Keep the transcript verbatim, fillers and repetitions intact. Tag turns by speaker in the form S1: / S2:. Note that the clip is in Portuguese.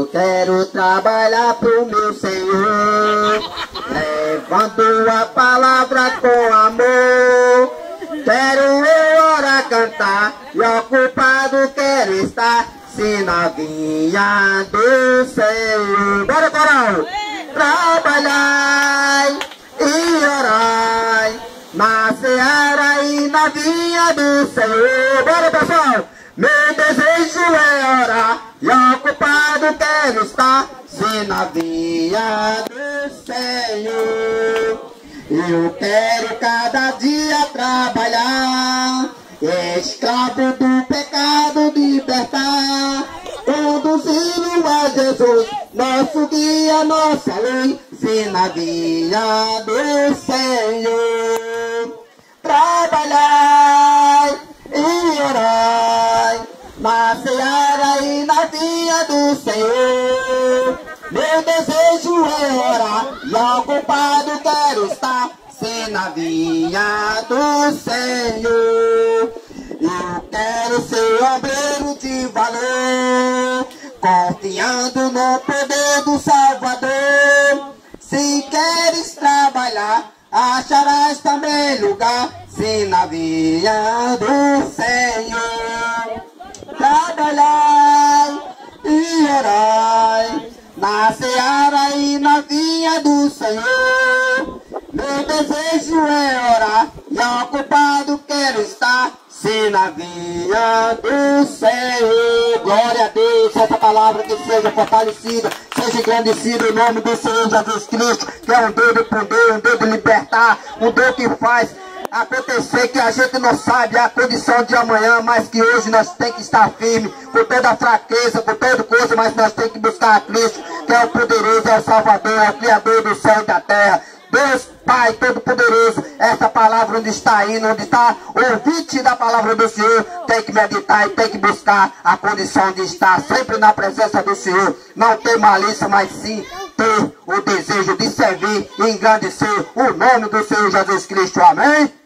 S1: Eu quero trabalhar pro meu Senhor, levando a palavra com amor. Quero eu orar, cantar, e ocupado quero estar, se na vinha do Senhor. Bora, coral! Trabalhai e orai na seara e na vinha do Senhor. Bora, pessoal! Meu desejo é orar e ocupado quero estar, se na vinha do Senhor. Eu quero cada dia trabalhar, escravo do pecado libertar, conduzindo a Jesus, nosso guia, nossa lei, se na vinha do Senhor. Trabalhai e orai na seara e na vinha do Senhor. Meu desejo é orar e ocupado quero estar, se na vinha do Senhor. Eu quero ser obreiro de valor, confiando no poder do Salvador. Se queres trabalhar, acharás também lugar, se na vinha do Senhor. Trabalhai e orai na seara e na vinha do Senhor. Meu desejo é orar e ocupado quero estar, se na vinha do Senhor. Glória a Deus, essa palavra que seja fortalecida, seja engrandecida em nome do Senhor Jesus Cristo, que é um Deus de poder, um Deus de libertar, um Deus que faz acontecer que a gente não sabe a condição de amanhã, mas que hoje nós temos que estar firme, com toda a fraqueza, com toda coisa, mas nós temos que buscar a Cristo, que é o poderoso, é o Salvador, é o Criador do céu e da terra. Deus Pai Todo-Poderoso, essa palavra onde está indo, onde está o ouvinte da palavra do Senhor, tem que meditar e tem que buscar a condição de estar sempre na presença do Senhor, não ter malícia, mas sim ter o desejo de servir e engrandecer o nome do Senhor Jesus Cristo. Amém?